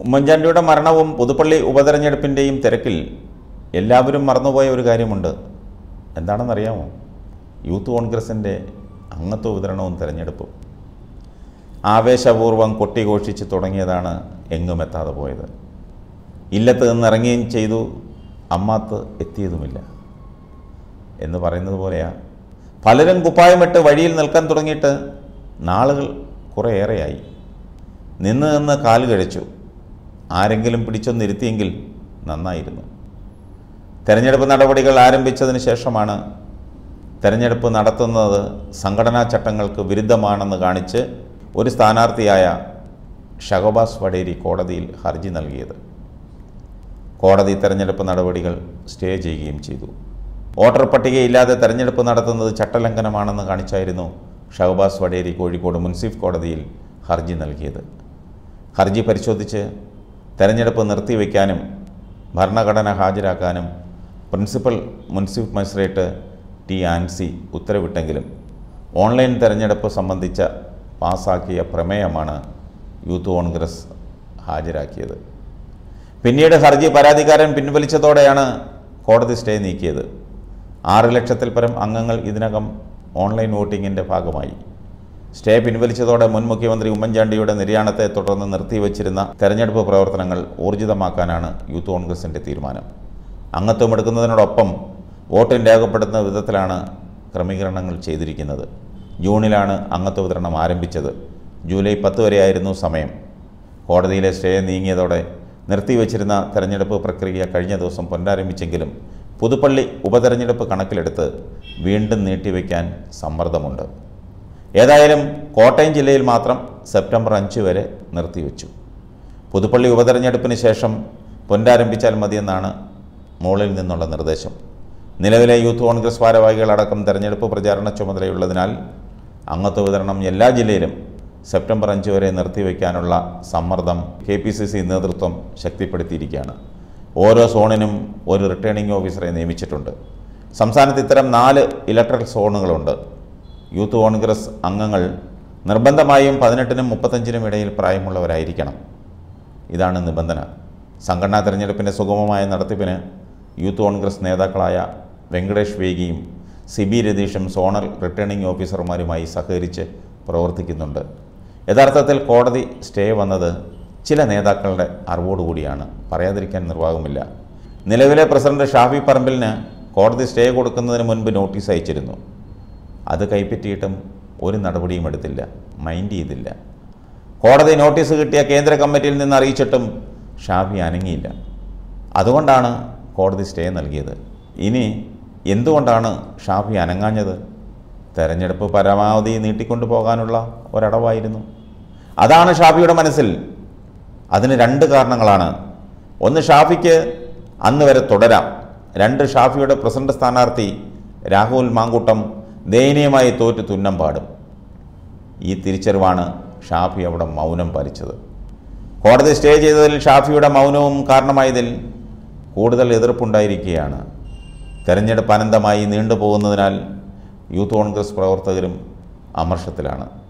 ഉമ്മൻചാണ്ടിയുടെ മരണവും പുതുപ്പള്ളി ഉപതെരഞ്ഞെടുപ്പിൻ്റെയും തിരക്കിൽ എല്ലാവരും മറന്നുപോയ ഒരു കാര്യമുണ്ട്. എന്താണെന്നറിയാമോ? യൂത്ത് കോൺഗ്രസിൻ്റെ അംഗത്വ വിതരണവും തെരഞ്ഞെടുപ്പും. ആവേശപൂർവ്വം കൊട്ടിഘോഷിച്ച് തുടങ്ങിയതാണ് എങ്ങും എത്താതെ പോയത്. ഇല്ലത്ത് നിന്നിറങ്ങുകയും ചെയ്തു, അമ്മാത്ത് എത്തിയതുമില്ല എന്ന് പറയുന്നത് പോലെയാണ്. പലരും കുപ്പായമിട്ട് വഴിയിൽ നിൽക്കാൻ തുടങ്ങിയിട്ട് നാളുകൾ കുറേയേറെയായി. നിന്ന് കാല് കഴിച്ചു. ആരെങ്കിലും പിടിച്ചൊന്നിരുത്തിയെങ്കിൽ നന്നായിരുന്നു. തെരഞ്ഞെടുപ്പ് നടപടികൾ ആരംഭിച്ചതിന് ശേഷമാണ് തെരഞ്ഞെടുപ്പ് നടത്തുന്നത് സംഘടനാ ചട്ടങ്ങൾക്ക് വിരുദ്ധമാണെന്ന് കാണിച്ച് ഒരു സ്ഥാനാർത്ഥിയായ ഷഹബാസ് വഡേരി കോടതിയിൽ ഹർജി നൽകിയത്. കോടതി തെരഞ്ഞെടുപ്പ് നടപടികൾ സ്റ്റേ ചെയ്യുകയും ചെയ്തു. വോട്ടർ പട്ടികയില്ലാതെ തെരഞ്ഞെടുപ്പ് നടത്തുന്നത് ചട്ടലംഘനമാണെന്ന് കാണിച്ചായിരുന്നു ഷഹബാസ് വഡേരി കോഴിക്കോട് മുൻസിഫ് കോടതിയിൽ ഹർജി നൽകിയത്. ഹർജി പരിശോധിച്ച് തെരഞ്ഞെടുപ്പ് നിർത്തിവെക്കാനും ഭരണഘടന ഹാജരാക്കാനും പ്രിൻസിപ്പൽ മുൻസിഫ് മജിസ്ട്രേറ്റ് ടി ആൻസി ഉത്തരവിട്ടെങ്കിലും ഓൺലൈൻ തെരഞ്ഞെടുപ്പ് സംബന്ധിച്ച പാസാക്കിയ പ്രമേയമാണ് യൂത്ത് കോൺഗ്രസ് ഹാജരാക്കിയത്. പിന്നീട് ഹർജി പരാതിക്കാരൻ പിൻവലിച്ചതോടെയാണ് കോടതി സ്റ്റേ നീക്കിയത്. 6 ലക്ഷത്തിൽ പരം അംഗങ്ങൾ ഇതിനകം ഓൺലൈൻ വോട്ടിങ്ങിൻ്റെ ഭാഗമായി. സ്റ്റേ പിൻവലിച്ചതോടെ മുൻ മുഖ്യമന്ത്രി ഉമ്മൻചാണ്ടിയുടെ നിര്യാണത്തെ തുടർന്ന് നിർത്തിവച്ചിരുന്ന തെരഞ്ഞെടുപ്പ് പ്രവർത്തനങ്ങൾ ഊർജിതമാക്കാനാണ് യൂത്ത് കോൺഗ്രസിൻ്റെ തീരുമാനം. അംഗത്വം എടുക്കുന്നതിനോടൊപ്പം വോട്ടിന് രേഖപ്പെടുത്തുന്ന വിധത്തിലാണ് ക്രമീകരണങ്ങൾ ചെയ്തിരിക്കുന്നത്. ജൂണിലാണ് അംഗത്വ വിതരണം ആരംഭിച്ചത്. ജൂലൈ 10 വരെയായിരുന്നു സമയം. കോടതിയിലെ സ്റ്റേ നീങ്ങിയതോടെ നിർത്തിവച്ചിരുന്ന തെരഞ്ഞെടുപ്പ് പ്രക്രിയ കഴിഞ്ഞ ദിവസം പുനരാരംഭിച്ചെങ്കിലും പുതുപ്പള്ളി ഉപതെരഞ്ഞെടുപ്പ് കണക്കിലെടുത്ത് വീണ്ടും നീട്ടിവെക്കാൻ സമ്മർദ്ദമുണ്ട്. ഏതായാലും കോട്ടയം ജില്ലയിൽ മാത്രം സെപ്റ്റംബർ 5 വരെ നിർത്തിവെച്ചു. പുതുപ്പള്ളി ഉപതെരഞ്ഞെടുപ്പിന് ശേഷം പുനരാരംഭിച്ചാൽ മതിയെന്നാണ് മുകളിൽ നിന്നുള്ള നിർദ്ദേശം. നിലവിലെ യൂത്ത് കോൺഗ്രസ് ഭാരവാഹികളടക്കം തെരഞ്ഞെടുപ്പ് പ്രചാരണ ചുമതലയുള്ളതിനാൽ അംഗത്വ വിതരണം എല്ലാ ജില്ലയിലും സെപ്റ്റംബർ 5 വരെ നിർത്തിവെക്കാനുള്ള സമ്മർദ്ദം KPCC നേതൃത്വം ശക്തിപ്പെടുത്തിയിരിക്കുകയാണ്. ഓരോ സോണിനും ഒരു റിട്ടേണിംഗ് ഓഫീസറെ നിയമിച്ചിട്ടുണ്ട്. സംസ്ഥാനത്ത് ഇത്തരം 4 ഇലക്ട്രൽ സോണുകളുണ്ട്. യൂത്ത് കോൺഗ്രസ് അംഗങ്ങൾ നിർബന്ധമായും 18-നും 35-നും ഇടയിൽ പ്രായമുള്ളവരായിരിക്കണം. ഇതാണ് നിബന്ധന. സംഘടനാ തെരഞ്ഞെടുപ്പിൻ്റെ സുഗമമായ നടത്തിപ്പിന് യൂത്ത് കോൺഗ്രസ് നേതാക്കളായ വെങ്കടേഷ് വേഗിയും സിബി രതീഷും സോണൽ റിട്ടേണിംഗ് ഓഫീസർമാരുമായി സഹകരിച്ച് പ്രവർത്തിക്കുന്നുണ്ട്. യഥാർത്ഥത്തിൽ കോടതി സ്റ്റേ വന്നത് ചില നേതാക്കളുടെ അറിവോടുകൂടിയാണ്. പറയാതിരിക്കാൻ നിർവാഹമില്ല. നിലവിലെ പ്രസിഡന്റ് ഷാഫി പറമ്പിലിന് കോടതി സ്റ്റേ കൊടുക്കുന്നതിന് മുൻപ് നോട്ടീസ് അയച്ചിരുന്നു. അത് കൈപ്പറ്റിയിട്ടും ഒരു നടപടിയും എടുത്തില്ല, മൈൻഡ് ചെയ്തില്ല. കോടതി നോട്ടീസ് കിട്ടിയ കേന്ദ്ര കമ്മിറ്റിയിൽ നിന്ന് അറിയിച്ചിട്ടും ഷാഫി അനങ്ങിയില്ല. അതുകൊണ്ടാണ് കോടതി സ്റ്റേ നൽകിയത്. ഇനി എന്തുകൊണ്ടാണ് ഷാഫി അനങ്ങാഞ്ഞത്? തെരഞ്ഞെടുപ്പ് പരമാവധി നീട്ടിക്കൊണ്ടു പോകാനുള്ള ഒരടവായിരുന്നു. അതാണ് ഷാഫിയുടെ മനസ്സിൽ. അതിന് 2 കാരണങ്ങളാണ്. ഒന്ന്, ഷാഫിക്ക് അന്ന് വരെ തുടരാം. 2, ഷാഫിയുടെ പ്രസിഡന്റ് സ്ഥാനാർത്ഥി രാഹുൽ മാങ്കൂട്ടം ദയനീയമായി തോറ്റ് തുന്നം പാടും. ഈ തിരിച്ചറിവാണ് ഷാഫി അവിടെ മൗനം പാലിച്ചത്. കോടതി സ്റ്റേ ചെയ്തതിൽ ഷാഫിയുടെ മൗനവും കാരണമായതിൽ കൂടുതൽ എതിർപ്പുണ്ടായിരിക്കുകയാണ്. തെരഞ്ഞെടുപ്പ് അനന്തമായി നീണ്ടുപോകുന്നതിനാൽ യൂത്ത് കോൺഗ്രസ് പ്രവർത്തകരും അമർഷത്തിലാണ്.